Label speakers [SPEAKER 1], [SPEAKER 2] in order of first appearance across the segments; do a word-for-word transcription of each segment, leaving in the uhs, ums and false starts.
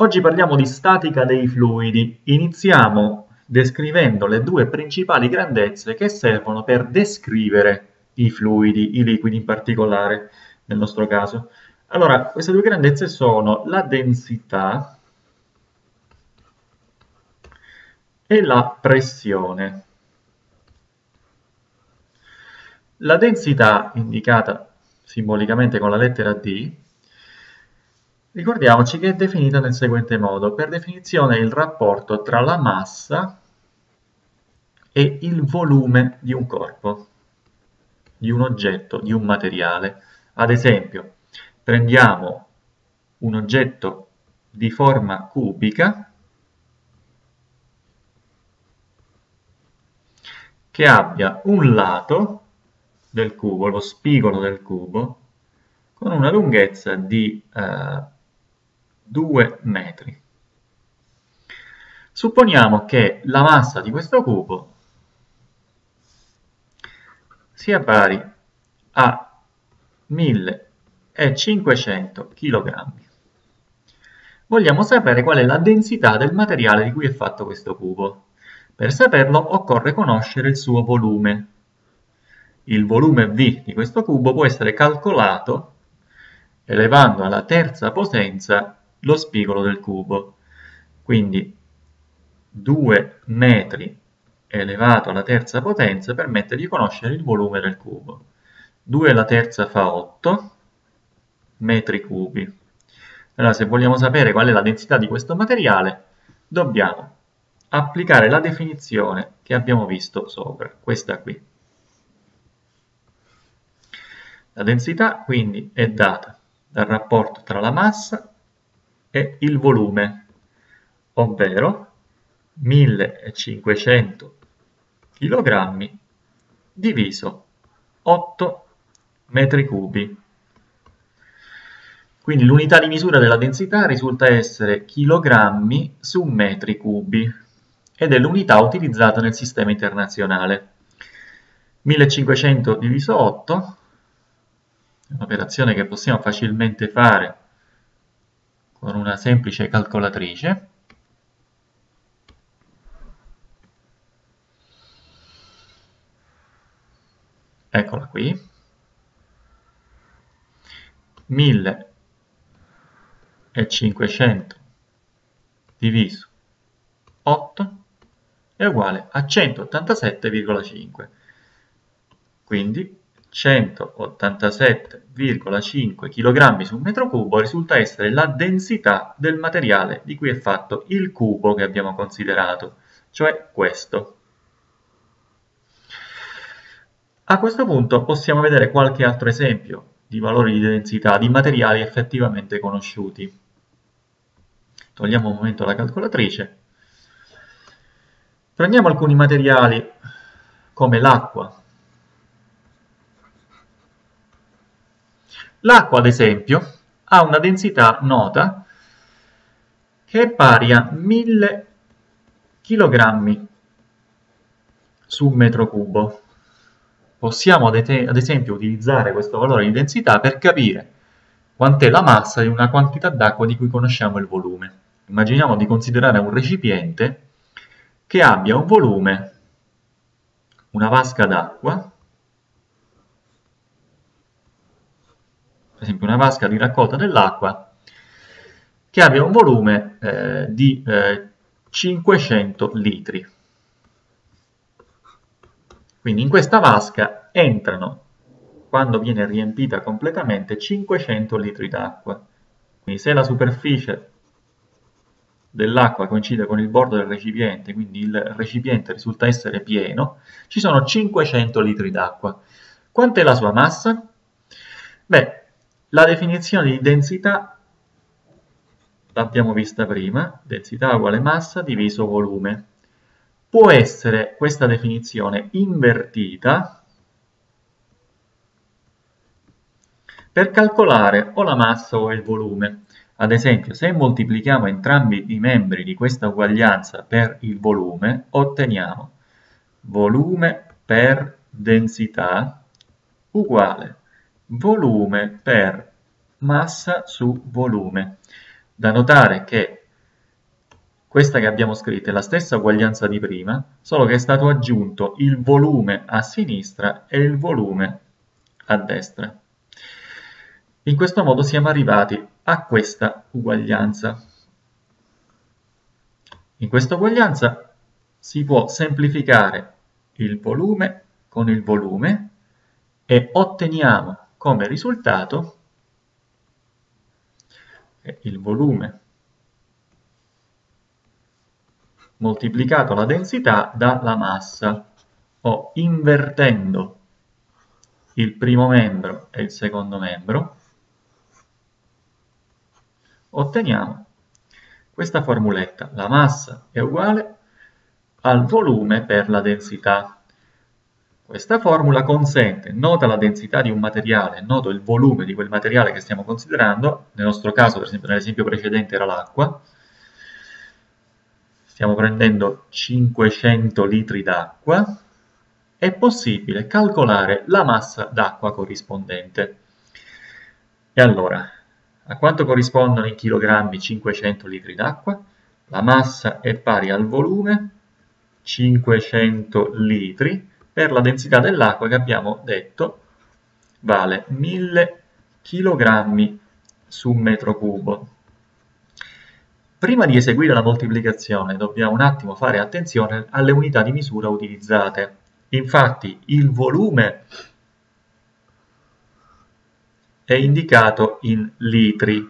[SPEAKER 1] Oggi parliamo di statica dei fluidi. Iniziamo descrivendo le due principali grandezze che servono per descrivere i fluidi, i liquidi in particolare, nel nostro caso. Allora, queste due grandezze sono la densità e la pressione. La densità, indicata simbolicamente con la lettera D, ricordiamoci che è definita nel seguente modo. Per definizione è il rapporto tra la massa e il volume di un corpo, di un oggetto, di un materiale. Ad esempio, prendiamo un oggetto di forma cubica che abbia un lato del cubo, lo spigolo del cubo, con una lunghezza di eh, due metri. Supponiamo che la massa di questo cubo sia pari a millecinquecento chilogrammi. Vogliamo sapere qual è la densità del materiale di cui è fatto questo cubo. Per saperlo occorre conoscere il suo volume. Il volume V di questo cubo può essere calcolato elevando alla terza potenza lo spigolo del cubo. Quindi due metri elevato alla terza potenza permette di conoscere il volume del cubo. due alla terza fa otto metri cubi. Allora, se vogliamo sapere qual è la densità di questo materiale, dobbiamo applicare la definizione che abbiamo visto sopra, questa qui. La densità quindi è data dal rapporto tra la massa e il volume, ovvero millecinquecento chilogrammi diviso otto metri cubi. Quindi l'unità di misura della densità risulta essere chilogrammi su metri cubi ed è l'unità utilizzata nel sistema internazionale. millecinquecento diviso otto è un'operazione che possiamo facilmente fare con una semplice calcolatrice. Eccola qui. millecinquecento diviso otto è uguale a centottantasette virgola cinque. Quindi centottantasette virgola cinque chilogrammi su metro cubo risulta essere la densità del materiale di cui è fatto il cubo che abbiamo considerato, cioè questo. A questo punto possiamo vedere qualche altro esempio di valori di densità di materiali effettivamente conosciuti. Togliamo un momento la calcolatrice. Prendiamo alcuni materiali come l'acqua. L'acqua, ad esempio, ha una densità nota che è pari a mille chilogrammi su metro cubo. Possiamo ad esempio utilizzare questo valore di densità per capire quant'è la massa di una quantità d'acqua di cui conosciamo il volume. Immaginiamo di considerare un recipiente che abbia un volume, una vasca d'acqua, per esempio una vasca di raccolta dell'acqua, che abbia un volume eh, di eh, cinquecento litri. Quindi in questa vasca entrano, quando viene riempita completamente, cinquecento litri d'acqua. Quindi se la superficie dell'acqua coincide con il bordo del recipiente, quindi il recipiente risulta essere pieno, ci sono cinquecento litri d'acqua. Quant'è la sua massa? Beh, la definizione di densità l'abbiamo vista prima, densità uguale massa diviso volume. Può essere questa definizione invertita per calcolare o la massa o il volume. Ad esempio, se moltiplichiamo entrambi i membri di questa uguaglianza per il volume, otteniamo volume per densità uguale volume per massa su volume. Da notare che Questa che abbiamo scritto è la stessa uguaglianza di prima, solo che è stato aggiunto il volume a sinistra e il volume a destra. In questo modo siamo arrivati a questa uguaglianza. In questa uguaglianza si può semplificare il volume con il volume e otteniamo come risultato che il volume moltiplicato la densità dalla massa, o invertendo il primo membro e il secondo membro, otteniamo questa formuletta. La massa è uguale al volume per la densità. Questa formula consente, nota la densità di un materiale, noto il volume di quel materiale che stiamo considerando, nel nostro caso, per esempio nell'esempio precedente era l'acqua, stiamo prendendo cinquecento litri d'acqua, è possibile calcolare la massa d'acqua corrispondente. E allora, a quanto corrispondono in chilogrammi cinquecento litri d'acqua? La massa è pari al volume, cinquecento litri, per la densità dell'acqua che abbiamo detto vale mille chilogrammi su metro cubo. Prima di eseguire la moltiplicazione dobbiamo un attimo fare attenzione alle unità di misura utilizzate. Infatti il volume è indicato in litri,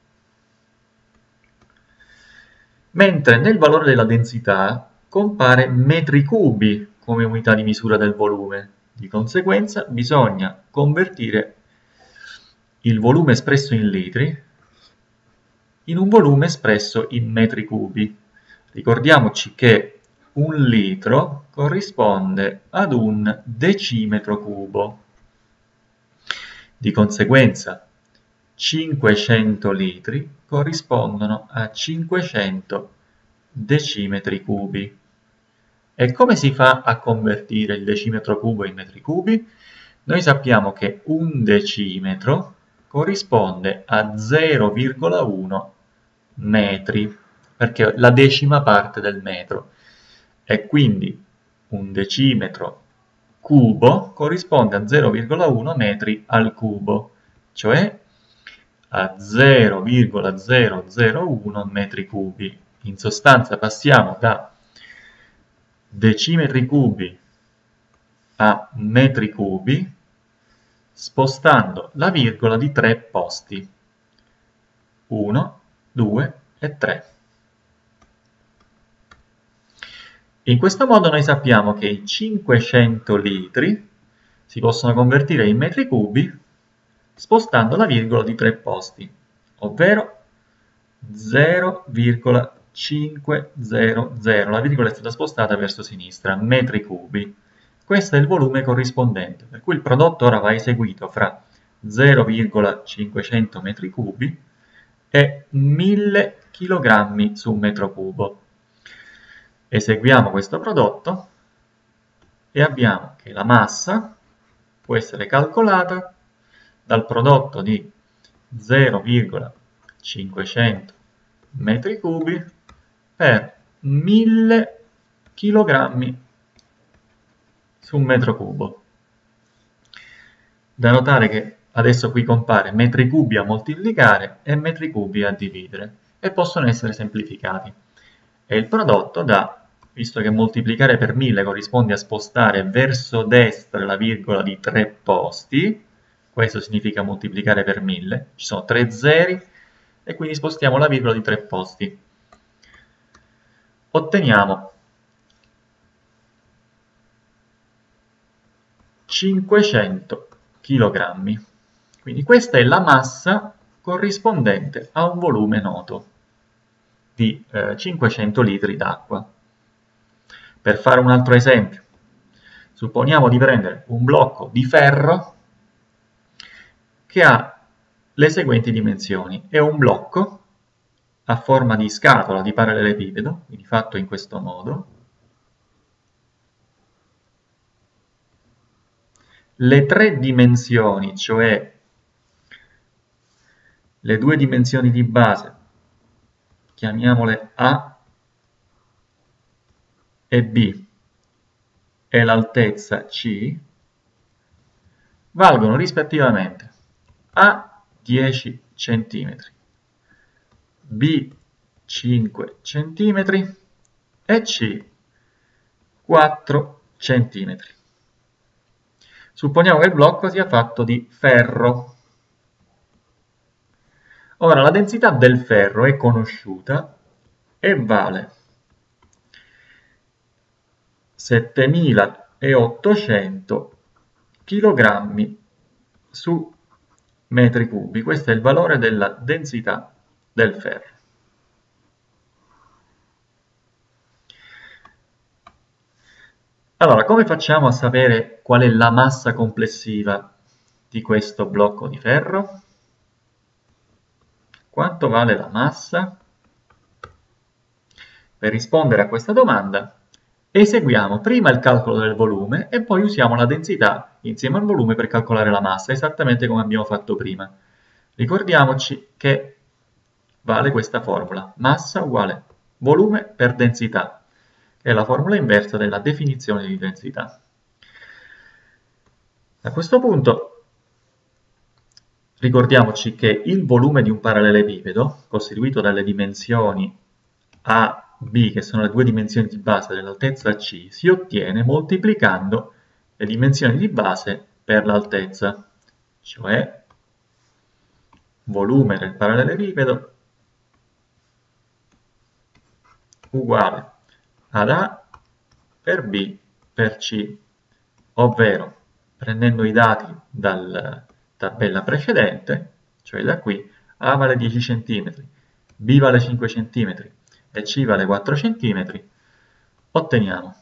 [SPEAKER 1] mentre nel valore della densità compare metri cubi come unità di misura del volume. Di conseguenza bisogna convertire il volume espresso in litri in un volume espresso in metri cubi. Ricordiamoci che un litro corrisponde ad un decimetro cubo. Di conseguenza cinquecento litri corrispondono a cinquecento decimetri cubi. E come si fa a convertire il decimetro cubo in metri cubi? Noi sappiamo che un decimetro corrisponde a zero virgola uno metri, perché è la decima parte del metro, e quindi un decimetro cubo corrisponde a zero virgola uno metri al cubo, cioè a zero virgola zero zero uno metri cubi. In sostanza passiamo da decimetri cubi a metri cubi spostando la virgola di tre posti, uno, due e tre. In questo modo noi sappiamo che i cinquecento litri si possono convertire in metri cubi spostando la virgola di tre posti, ovvero zero virgola cinquecento, la virgola è stata spostata verso sinistra, metri cubi. Questo è il volume corrispondente, per cui il prodotto ora va eseguito fra zero virgola cinquecento metri cubi e mille chilogrammi su metro cubo. Eseguiamo questo prodotto e abbiamo che la massa può essere calcolata dal prodotto di zero virgola cinquecento metri cubi per mille chilogrammi su metro cubo. Da notare che adesso qui compare metri cubi a moltiplicare e metri cubi a dividere e possono essere semplificati. E il prodotto dà, visto che moltiplicare per mille corrisponde a spostare verso destra la virgola di tre posti, questo significa moltiplicare per mille, ci sono tre zeri e quindi spostiamo la virgola di tre posti. Otteniamo cinquecento chilogrammi. Quindi questa è la massa corrispondente a un volume noto di eh, cinquecento litri d'acqua. Per fare un altro esempio, supponiamo di prendere un blocco di ferro che ha le seguenti dimensioni. È un blocco a forma di scatola di parallelepipedo, quindi fatto in questo modo. Le tre dimensioni, cioè le due dimensioni di base, chiamiamole A e B e l'altezza C valgono rispettivamente A dieci centimetri, B cinque centimetri e C quattro centimetri. Supponiamo che il blocco sia fatto di ferro. Ora la densità del ferro è conosciuta e vale settemilaottocento chilogrammi su metri cubi. Questo è il valore della densità del ferro. Allora, come facciamo a sapere qual è la massa complessiva di questo blocco di ferro? Quanto vale la massa? Per rispondere a questa domanda eseguiamo prima il calcolo del volume e poi usiamo la densità insieme al volume per calcolare la massa, esattamente come abbiamo fatto prima. Ricordiamoci che vale questa formula, massa uguale volume per densità, che è la formula inversa della definizione di densità. A questo punto ricordiamoci che il volume di un parallelepipedo, costituito dalle dimensioni A, B, che sono le due dimensioni di base dell'altezza C, si ottiene moltiplicando le dimensioni di base per l'altezza, cioè volume del parallelepipedo uguale ad A per B per C, ovvero prendendo i dati dalla tabella precedente, cioè da qui, A vale dieci centimetri, B vale cinque centimetri e C vale quattro centimetri, otteniamo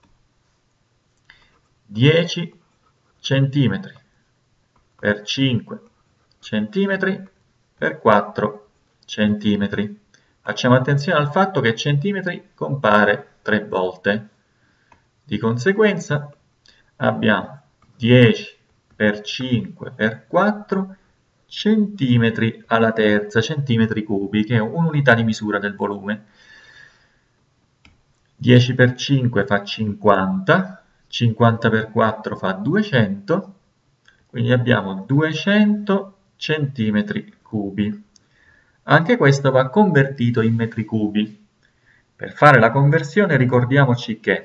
[SPEAKER 1] dieci centimetri per cinque centimetri per quattro centimetri. Facciamo attenzione al fatto che centimetri compare tre volte. Di conseguenza abbiamo dieci per cinque per quattro centimetri alla terza, centimetri cubi, che è un'unità di misura del volume. dieci per cinque fa cinquanta, cinquanta per quattro fa duecento, quindi abbiamo duecento centimetri cubi. Anche questo va convertito in metri cubi. Per fare la conversione ricordiamoci che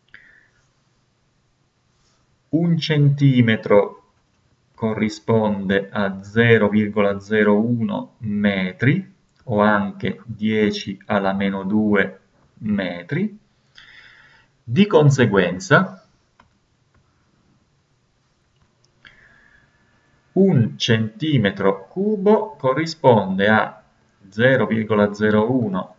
[SPEAKER 1] un centimetro corrisponde a zero virgola zero uno metri o anche dieci alla meno due metri. Di conseguenza un centimetro cubo corrisponde a zero virgola zero uno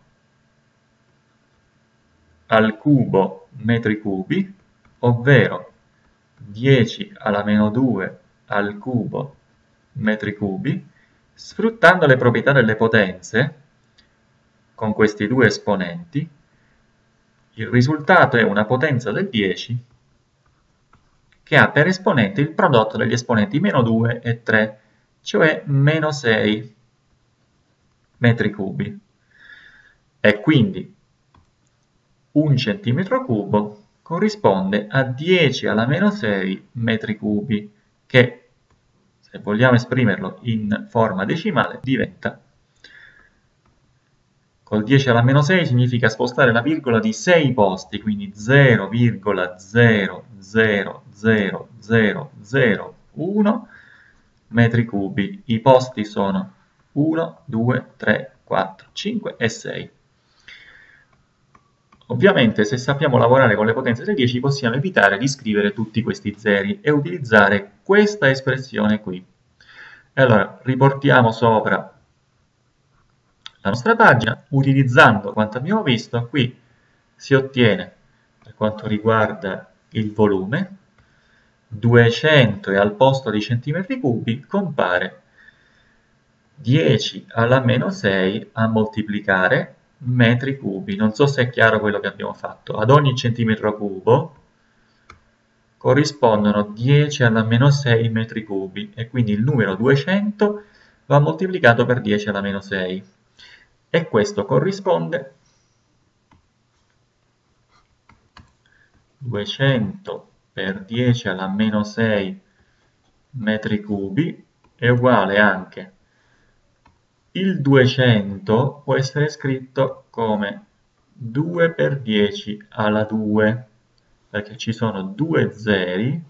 [SPEAKER 1] al cubo metri cubi, ovvero dieci alla meno due al cubo metri cubi, sfruttando le proprietà delle potenze con questi due esponenti. Il risultato è una potenza del dieci che ha per esponente il prodotto degli esponenti meno due e tre, cioè meno sei metri cubi. E quindi un centimetro cubo corrisponde a dieci alla meno sei metri cubi, che, se vogliamo esprimerlo in forma decimale, diventa, col dieci alla meno sei significa spostare la virgola di sei posti, quindi zero virgola zero zero zero zero zero uno metri cubi. I posti sono uno, due, tre, quattro, cinque e sei. Ovviamente se sappiamo lavorare con le potenze del dieci possiamo evitare di scrivere tutti questi zeri e utilizzare questa espressione qui. E allora riportiamo sopra la nostra pagina, utilizzando quanto abbiamo visto. Qui si ottiene, per quanto riguarda il volume, duecento e al posto di centimetri cubi compare dieci alla meno sei a moltiplicare metri cubi. Non so se è chiaro quello che abbiamo fatto. Ad ogni centimetro cubo corrispondono dieci alla meno sei metri cubi e quindi il numero duecento va moltiplicato per dieci alla meno sei. E questo corrisponde duecento per dieci alla meno sei metri cubi è uguale anche il duecento può essere scritto come due per dieci alla due, perché ci sono due zeri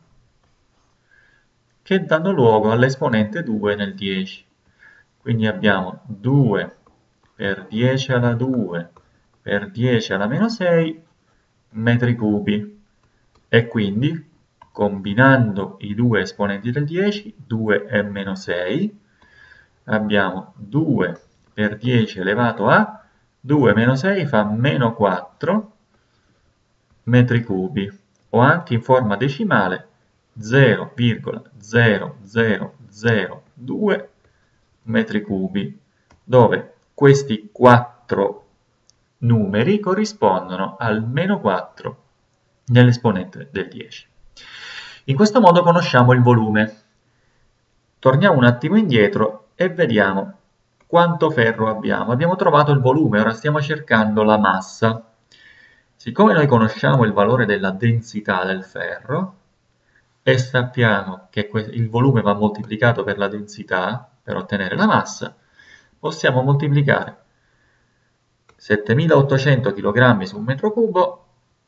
[SPEAKER 1] che danno luogo all'esponente due nel dieci. Quindi abbiamo due per dieci alla due per dieci alla meno sei metri cubi. E quindi, combinando i due esponenti del dieci, due e meno sei, abbiamo due per dieci elevato a due meno sei fa meno quattro metri cubi, o anche in forma decimale zero virgola zero zero zero due metri cubi, dove questi quattro numeri corrispondono al meno quattro nell'esponente del dieci. In questo modo conosciamo il volume. Torniamo un attimo indietro e vediamo quanto ferro abbiamo. Abbiamo trovato il volume, ora stiamo cercando la massa. Siccome noi conosciamo il valore della densità del ferro e sappiamo che il volume va moltiplicato per la densità per ottenere la massa, possiamo moltiplicare settemilaottocento chilogrammi su un metro cubo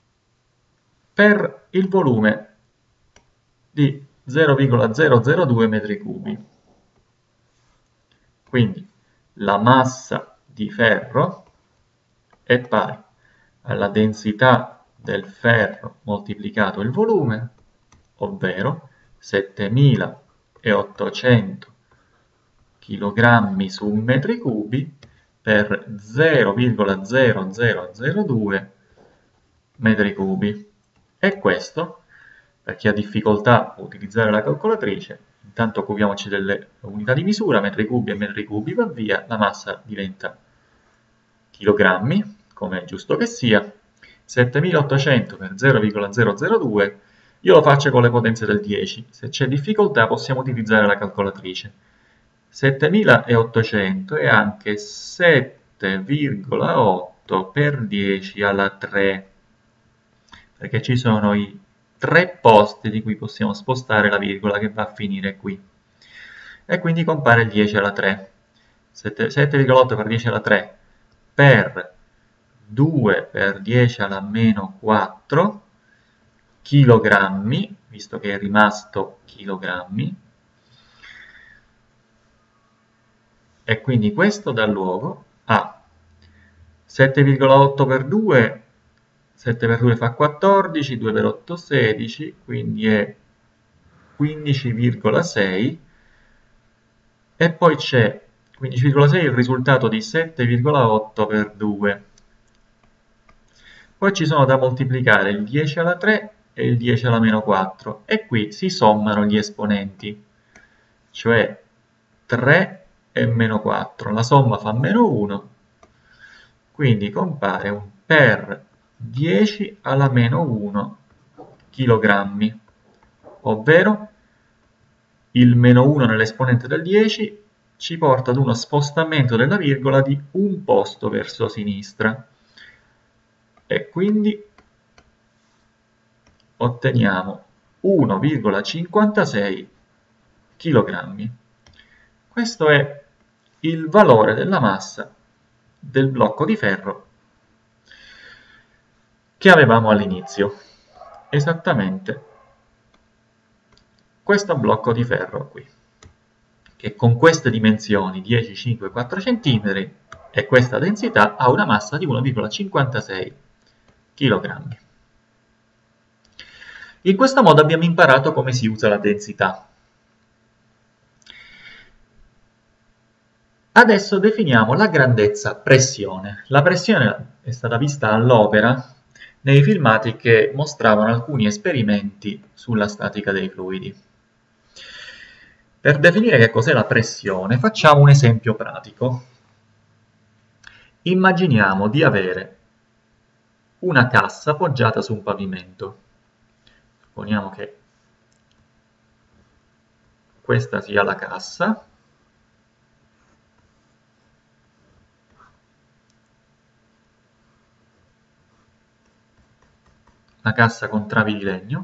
[SPEAKER 1] per il volume di zero virgola zero zero due metri cubi. Quindi la massa di ferro è pari alla densità del ferro moltiplicato il volume, ovvero settemilaottocento chilogrammi su metri cubi per zero virgola zero zero zero due metri cubi. E questo, per chi ha difficoltà a utilizzare la calcolatrice, intanto occupiamoci delle unità di misura, metri cubi e metri cubi va via, la massa diventa chilogrammi, come è giusto che sia, settemilaottocento per zero virgola zero zero due, io lo faccio con le potenze del dieci, se c'è difficoltà possiamo utilizzare la calcolatrice. settemilaottocento è anche sette virgola otto per dieci alla tre, perché ci sono i tre posti di cui possiamo spostare la virgola che va a finire qui. E quindi compare il dieci alla tre. sette virgola otto per dieci alla tre per due per dieci alla meno quattro chilogrammi, visto che è rimasto chilogrammi, e quindi questo dà luogo a sette virgola otto per due, sette per due fa quattordici, due per otto sedici, quindi è quindici virgola sei, e poi c'è quindici virgola sei il risultato di sette virgola otto per due. Poi ci sono da moltiplicare il dieci alla tre e il dieci alla meno quattro, e qui si sommano gli esponenti, cioè tre e meno quattro, la somma fa meno uno, quindi compare un per dieci alla meno uno chilogrammi, ovvero il meno uno nell'esponente del dieci ci porta ad uno spostamento della virgola di un posto verso sinistra, e quindi otteniamo uno virgola cinquantasei chilogrammi. Questo è il valore della massa del blocco di ferro che avevamo all'inizio. Esattamente questo blocco di ferro qui, che con queste dimensioni dieci, cinque, quattro centimetri e questa densità ha una massa di uno virgola cinquantasei chilogrammi. In questo modo abbiamo imparato come si usa la densità. Adesso definiamo la grandezza pressione. La pressione è stata vista all'opera nei filmati che mostravano alcuni esperimenti sulla statica dei fluidi. Per definire che cos'è la pressione, facciamo un esempio pratico. Immaginiamo di avere una cassa poggiata su un pavimento. Supponiamo che questa sia la cassa. una cassa con travi di legno.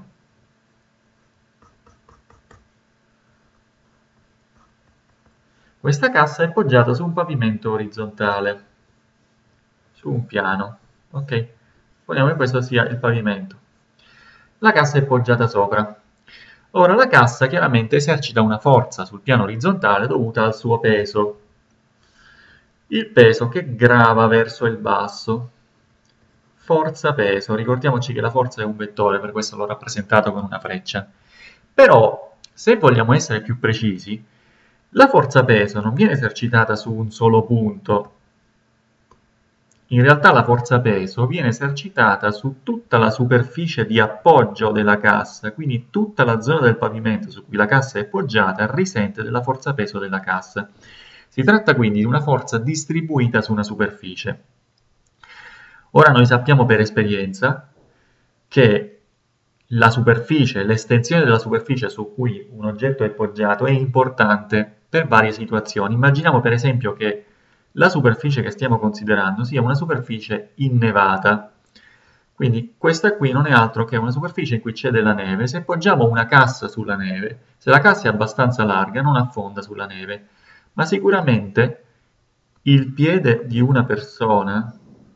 [SPEAKER 1] Questa cassa è poggiata su un pavimento orizzontale, su un piano, ok? Supponiamo che questo sia il pavimento. La cassa è poggiata sopra. Ora la cassa chiaramente esercita una forza sul piano orizzontale dovuta al suo peso. Il peso che grava verso il basso. Forza-peso, ricordiamoci che la forza è un vettore, per questo l'ho rappresentato con una freccia. Però, se vogliamo essere più precisi, la forza-peso non viene esercitata su un solo punto. In realtà la forza-peso viene esercitata su tutta la superficie di appoggio della cassa, quindi tutta la zona del pavimento su cui la cassa è poggiata risente della forza-peso della cassa. Si tratta quindi di una forza distribuita su una superficie. Ora noi sappiamo per esperienza che la superficie, l'estensione della superficie su cui un oggetto è poggiato è importante per varie situazioni. Immaginiamo per esempio che la superficie che stiamo considerando sia una superficie innevata. Quindi questa qui non è altro che una superficie in cui c'è della neve. Se poggiamo una cassa sulla neve, se la cassa è abbastanza larga non affonda sulla neve, ma sicuramente il piede di una persona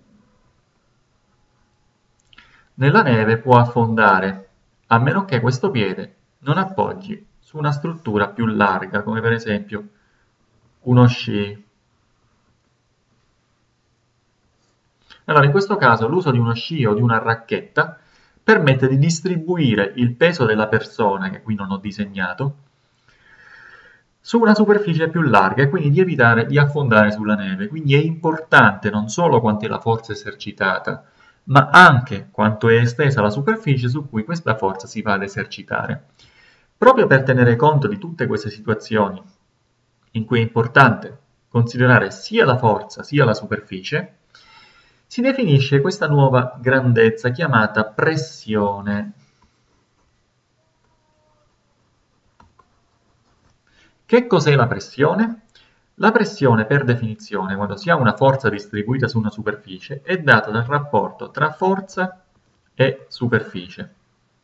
[SPEAKER 1] nella neve può affondare, a meno che questo piede non appoggi su una struttura più larga, come per esempio uno sci. Allora, in questo caso l'uso di uno sci o di una racchetta permette di distribuire il peso della persona, che qui non ho disegnato, su una superficie più larga e quindi di evitare di affondare sulla neve. Quindi è importante non solo quanto è la forza esercitata, ma anche quanto è estesa la superficie su cui questa forza si va ad esercitare. Proprio per tenere conto di tutte queste situazioni in cui è importante considerare sia la forza sia la superficie, si definisce questa nuova grandezza chiamata pressione. Che cos'è la pressione? La pressione, per definizione, quando si ha una forza distribuita su una superficie, è data dal rapporto tra forza e superficie.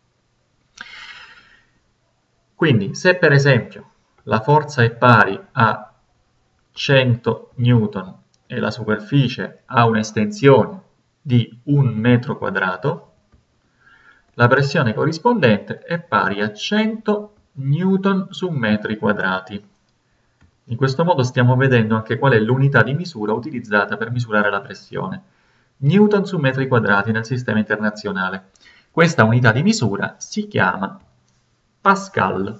[SPEAKER 1] Quindi, se per esempio la forza è pari a cento newton e la superficie ha un'estensione di un metro quadrato, la pressione corrispondente è pari a cento newton su metri quadrati. In questo modo stiamo vedendo anche qual è l'unità di misura utilizzata per misurare la pressione. Newton su metri quadrati nel sistema internazionale. Questa unità di misura si chiama Pascal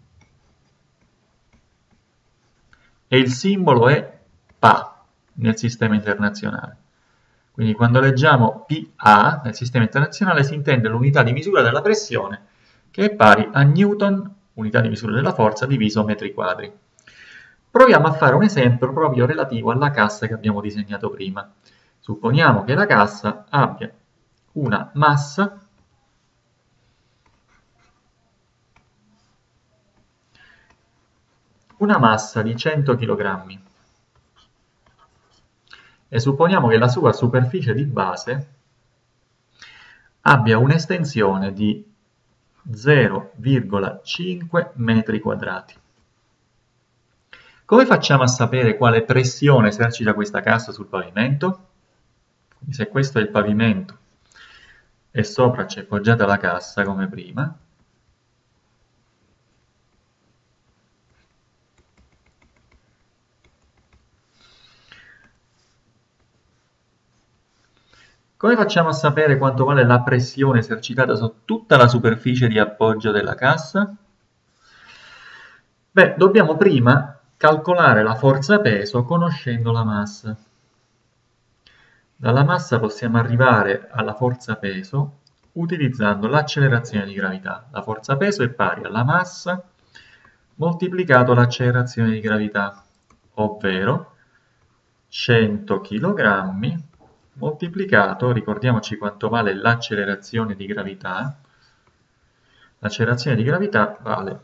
[SPEAKER 1] e il simbolo è Pa nel sistema internazionale. Quindi quando leggiamo P A nel sistema internazionale si intende l'unità di misura della pressione, che è pari a Newton, unità di misura della forza, diviso metri quadri. Proviamo a fare un esempio proprio relativo alla cassa che abbiamo disegnato prima. Supponiamo che la cassa abbia una massa una massa di cento chilogrammi e supponiamo che la sua superficie di base abbia un'estensione di zero virgola cinque metri quadrati. Come facciamo a sapere quale pressione esercita questa cassa sul pavimento? Quindi se questo è il pavimento e sopra c'è poggiata la cassa come prima, come facciamo a sapere quanto vale la pressione esercitata su tutta la superficie di appoggio della cassa? Beh, dobbiamo prima calcolare la forza peso conoscendo la massa. Dalla massa possiamo arrivare alla forza peso utilizzando l'accelerazione di gravità. La forza peso è pari alla massa moltiplicato l'accelerazione di gravità, ovvero cento chilogrammi moltiplicato, ricordiamoci quanto vale l'accelerazione di gravità, l'accelerazione di gravità vale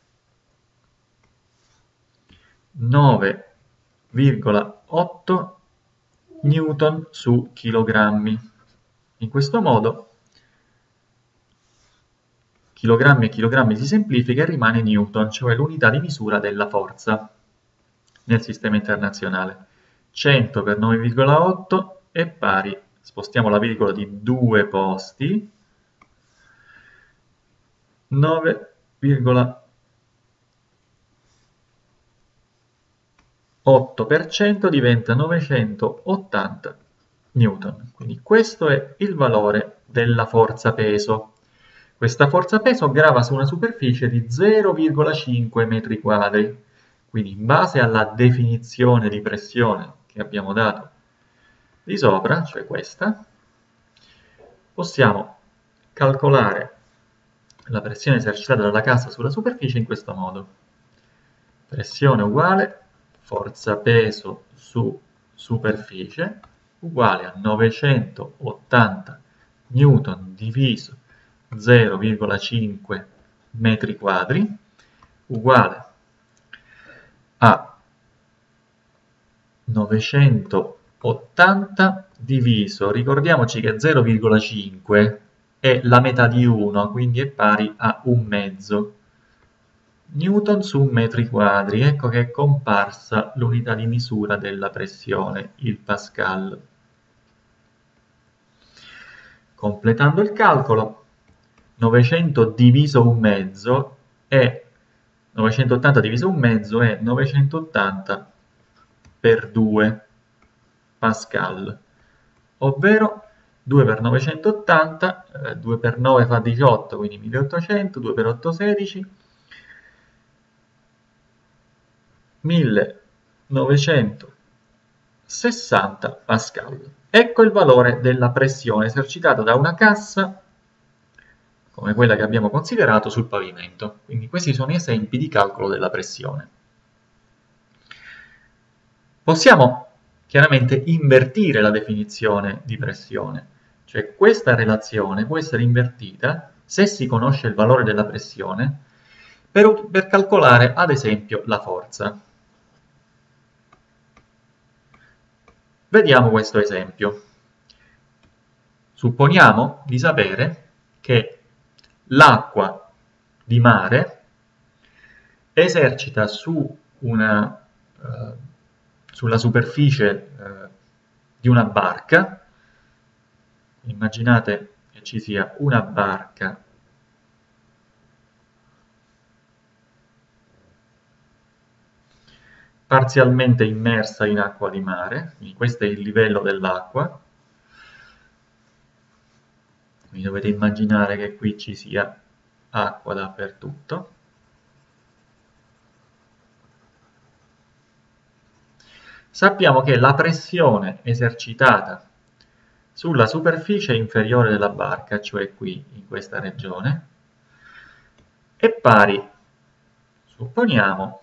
[SPEAKER 1] nove virgola otto newton su chilogrammi. In questo modo chilogrammi e chilogrammi si semplifica e rimane Newton, cioè l'unità di misura della forza nel sistema internazionale. cento per nove virgola otto è pari, spostiamo la virgola di due posti, nove virgola otto per cento diventa novecentottanta Newton. Quindi questo è il valore della forza peso. Questa forza peso grava su una superficie di zero virgola cinque metri quadri. Quindi in base alla definizione di pressione che abbiamo dato di sopra, cioè questa, possiamo calcolare la pressione esercitata dalla cassa sulla superficie in questo modo. Pressione uguale forza peso su superficie uguale a novecentottanta Newton diviso zero virgola cinque metri quadri uguale a novecentottanta diviso, ricordiamoci che zero virgola cinque è la metà di uno, quindi è pari a un mezzo Newton su metri quadri. Ecco che è comparsa l'unità di misura della pressione, il Pascal. Completando il calcolo, novecento diviso un mezzo è novecentottanta diviso un mezzo è novecentottanta per due Pascal, ovvero due per novecentottanta, eh, due per nove fa diciotto, quindi milleottocento, due per otto sedici, millenovecentosessanta Pascal. Ecco il valore della pressione esercitata da una cassa come quella che abbiamo considerato sul pavimento. Quindi questi sono esempi di calcolo della pressione. Possiamo chiaramente invertire la definizione di pressione, cioè questa relazione può essere invertita se si conosce il valore della pressione per, per calcolare ad esempio la forza. Vediamo questo esempio. Supponiamo di sapere che l'acqua di mare esercita su una, eh, sulla superficie eh, di una barca. Immaginate che ci sia una barca parzialmente immersa in acqua di mare, quindi questo è il livello dell'acqua. Quindi dovete immaginare che qui ci sia acqua dappertutto. Sappiamo che la pressione esercitata sulla superficie inferiore della barca, cioè qui in questa regione, è pari, supponiamo,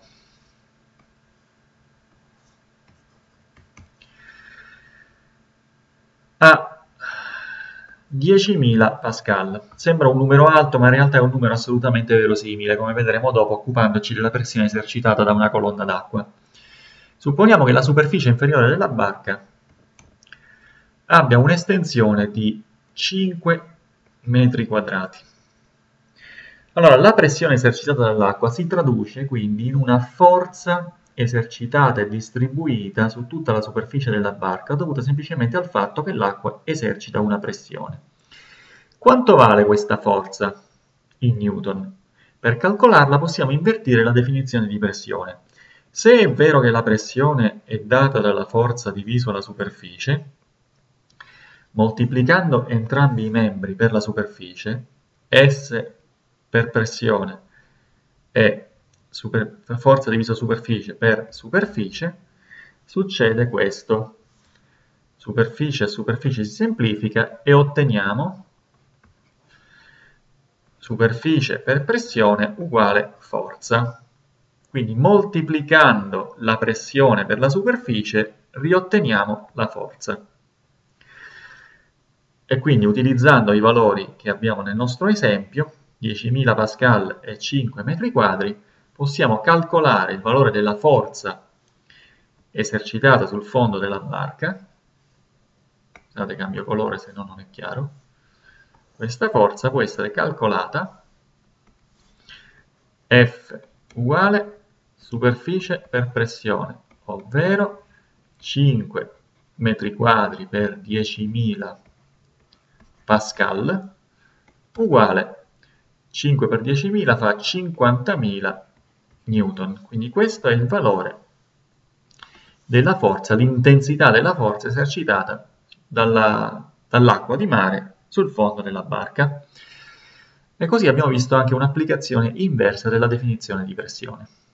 [SPEAKER 1] a diecimila Pascal. Sembra un numero alto, ma in realtà è un numero assolutamente verosimile, come vedremo dopo occupandoci della pressione esercitata da una colonna d'acqua. Supponiamo che la superficie inferiore della barca abbia un'estensione di cinque metri quadrati. Allora, la pressione esercitata dall'acqua si traduce quindi in una forza esercitata e distribuita su tutta la superficie della barca, dovuta semplicemente al fatto che l'acqua esercita una pressione. Quanto vale questa forza in Newton? Per calcolarla possiamo invertire la definizione di pressione. Se è vero che la pressione è data dalla forza diviso la superficie, moltiplicando entrambi i membri per la superficie, S per pressione e super, forza diviso superficie per superficie, succede questo. Superficie a superficie si semplifica e otteniamo superficie per pressione uguale forza. Quindi moltiplicando la pressione per la superficie riotteniamo la forza. E quindi utilizzando i valori che abbiamo nel nostro esempio, diecimila Pascal e cinque metri quadri, possiamo calcolare il valore della forza esercitata sul fondo della barca. Scusate, cambio colore se no non è chiaro. Questa forza può essere calcolata F uguale superficie per pressione, ovvero cinque metri quadri per diecimila pascal, uguale cinque per diecimila fa cinquantamila newton. Quindi questo è il valore della forza, l'intensità della forza esercitata dalla, dall'acqua di mare sul fondo della barca. E così abbiamo visto anche un'applicazione inversa della definizione di pressione.